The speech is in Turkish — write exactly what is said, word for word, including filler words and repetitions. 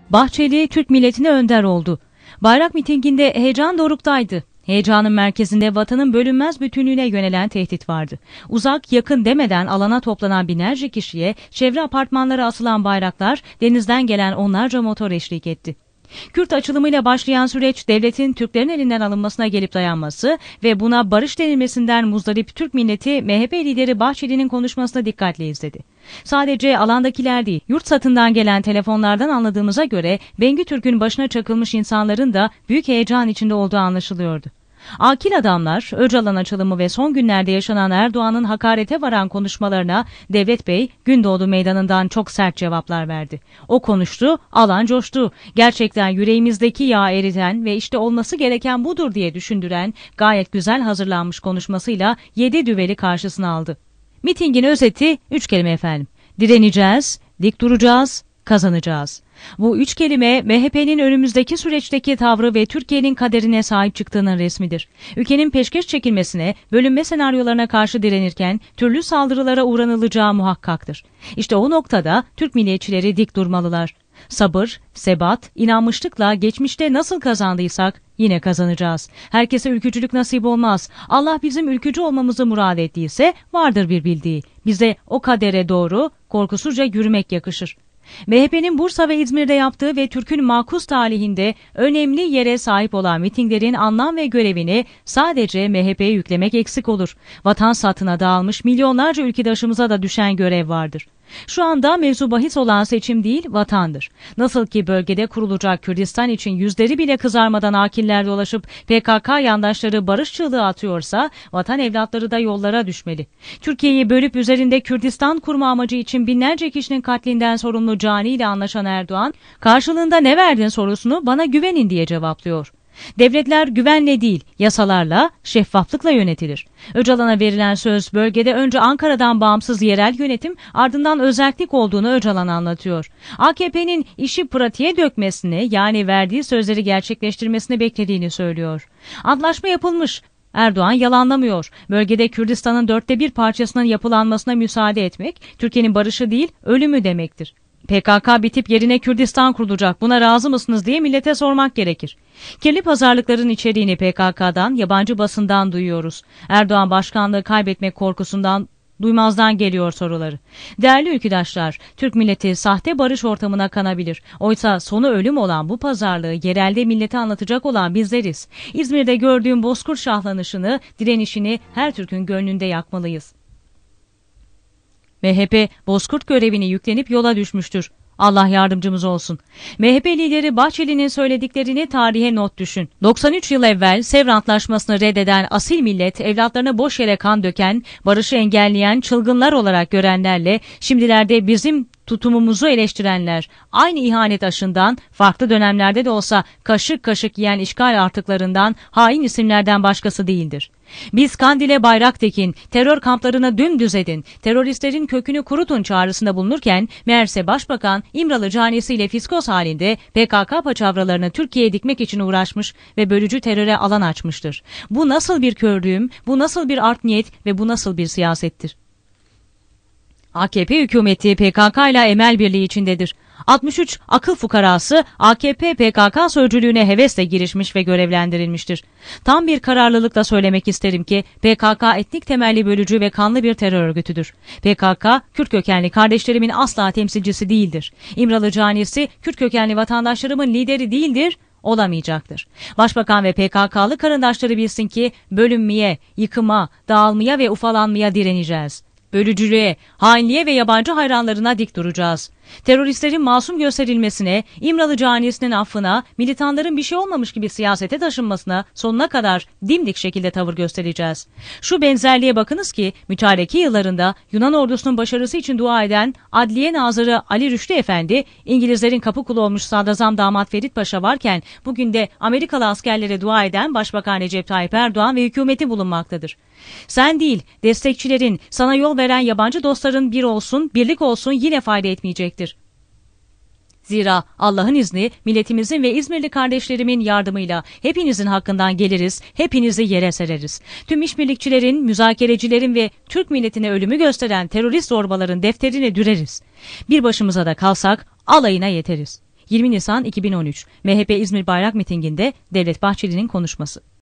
Bahçeli Türk milletine önder oldu. Bayrak mitinginde heyecan doruktaydı. Heyecanın merkezinde vatanın bölünmez bütünlüğüne yönelen tehdit vardı. Uzak, yakın demeden alana toplanan binlerce kişiye çevre apartmanlara asılan bayraklar, denizden gelen onlarca motor eşlik etti. Kürt açılımıyla başlayan süreç devletin Türklerin elinden alınmasına gelip dayanması ve buna barış denilmesinden muzdarip Türk milleti M H P lideri Bahçeli'nin konuşmasına dikkatle izledi. Sadece alandakiler değil, yurt satından gelen telefonlardan anladığımıza göre Bengü Türk'ün başına çakılmış insanların da büyük heyecan içinde olduğu anlaşılıyordu. Akil adamlar, Öcalan açılımı ve son günlerde yaşanan Erdoğan'ın hakarete varan konuşmalarına Devlet Bey, Gündoğdu Meydanı'ndan çok sert cevaplar verdi. O konuştu, alan coştu. Gerçekten yüreğimizdeki yağı eriten ve işte olması gereken budur diye düşündüren, gayet güzel hazırlanmış konuşmasıyla yedi düveli karşısına aldı. Mitingin özeti üç kelime efendim. Direneceğiz, dik duracağız, kazanacağız. Bu üç kelime M H P'nin önümüzdeki süreçteki tavrı ve Türkiye'nin kaderine sahip çıktığının resmidir. Ülkenin peşkeş çekilmesine, bölünme senaryolarına karşı direnirken türlü saldırılara uğranılacağı muhakkaktır. İşte o noktada Türk milliyetçileri dik durmalılar. Sabır, sebat, inanmışlıkla geçmişte nasıl kazandıysak yine kazanacağız. Herkese ülkücülük nasip olmaz. Allah bizim ülkücü olmamızı murad ettiyse vardır bir bildiği. Bize o kadere doğru korkusuzca yürümek yakışır. M H P'nin Bursa ve İzmir'de yaptığı ve Türk'ün makus talihinde önemli yere sahip olan mitinglerin anlam ve görevini sadece M H P'ye yüklemek eksik olur. Vatan satına dağılmış milyonlarca ülkedaşımıza da düşen görev vardır. Şu anda mevzu bahis olan seçim değil, vatandır. Nasıl ki bölgede kurulacak Kürdistan için yüzleri bile kızarmadan akiller dolaşıp P K K yandaşları barış çığlığı atıyorsa, vatan evlatları da yollara düşmeli. Türkiye'yi bölüp üzerinde Kürdistan kurma amacı için binlerce kişinin katlinden sorumlu Cani ile anlaşan Erdoğan, karşılığında ne verdin sorusunu bana güvenin diye cevaplıyor. Devletler güvenle değil, yasalarla, şeffaflıkla yönetilir. Öcalan'a verilen söz bölgede önce Ankara'dan bağımsız yerel yönetim, ardından özellik olduğunu Öcalan anlatıyor. A K P'nin işi pratiğe dökmesini, yani verdiği sözleri gerçekleştirmesini beklediğini söylüyor. Antlaşma yapılmış. Erdoğan yalanlamıyor. Bölgede Kürdistan'ın dörtte bir parçasının yapılanmasına müsaade etmek, Türkiye'nin barışı değil, ölümü demektir. P K K bitip yerine Kürdistan kurulacak, buna razı mısınız diye millete sormak gerekir. Kirli pazarlıkların içeriğini P K K'dan, yabancı basından duyuyoruz. Erdoğan başkanlığı kaybetmek korkusundan, duymazdan geliyor soruları. Değerli ülküdaşlar, Türk milleti sahte barış ortamına kanabilir. Oysa sonu ölüm olan bu pazarlığı yerelde millete anlatacak olan bizleriz. İzmir'de gördüğüm Bozkurt şahlanışını, direnişini her Türk'ün gönlünde yakmalıyız. M H P Bozkurt görevini yüklenip yola düşmüştür. Allah yardımcımız olsun. M H P lideri Bahçeli'nin söylediklerini tarihe not düşün. doksan üç yıl evvel Sevr Antlaşması'nı reddeden asil millet, evlatlarına boş yere kan döken, barışı engelleyen çılgınlar olarak görenlerle, şimdilerde bizim tutumumuzu eleştirenler, aynı ihanet aşından, farklı dönemlerde de olsa kaşık kaşık yiyen işgal artıklarından, hain isimlerden başkası değildir. Biz Kandil'e Bayraktekin, terör kamplarına dümdüz edin, teröristlerin kökünü kurutun çağrısında bulunurken, meğerse Başbakan İmralı canisiyle fiskos halinde P K K paçavralarını Türkiye'ye dikmek için uğraşmış ve bölücü teröre alan açmıştır. Bu nasıl bir kördüğüm, bu nasıl bir art niyet ve bu nasıl bir siyasettir? A K P hükümeti P K K ile emel birliği içindedir. altmış üç akıl fukarası A K P P K K sözcülüğüne hevesle girişmiş ve görevlendirilmiştir. Tam bir kararlılıkla söylemek isterim ki P K K etnik temelli bölücü ve kanlı bir terör örgütüdür. P K K, Kürt kökenli kardeşlerimin asla temsilcisi değildir. İmralı canisi, Kürt kökenli vatandaşlarımın lideri değildir, olamayacaktır. Başbakan ve P K K'lı karındaşları bilsin ki bölünmeye, yıkıma, dağılmaya ve ufalanmaya direneceğiz. Bölücülüğe, hainliğe ve yabancı hayranlarına dik duracağız. Teröristlerin masum gösterilmesine, İmralı canisinin affına, militanların bir şey olmamış gibi siyasete taşınmasına sonuna kadar dimdik şekilde tavır göstereceğiz. Şu benzerliğe bakınız ki mütareke yıllarında Yunan ordusunun başarısı için dua eden Adliye Nazırı Ali Rüştü Efendi, İngilizlerin kapı kulu olmuş Sadrazam Damat Ferit Paşa varken bugün de Amerikalı askerlere dua eden Başbakan Recep Tayyip Erdoğan ve hükümeti bulunmaktadır. Sen değil, destekçilerin, sana yol veren yabancı dostların bir olsun, birlik olsun yine fayda etmeyecektir. Zira Allah'ın izni, milletimizin ve İzmirli kardeşlerimin yardımıyla hepinizin hakkından geliriz, hepinizi yere sereriz. Tüm işbirlikçilerin, müzakerecilerin ve Türk milletine ölümü gösteren terörist zorbaların defterini düreriz. Bir başımıza da kalsak alayına yeteriz. yirmi Nisan iki bin on üç M H P İzmir Bayrak Mitingi'nde Devlet Bahçeli'nin konuşması.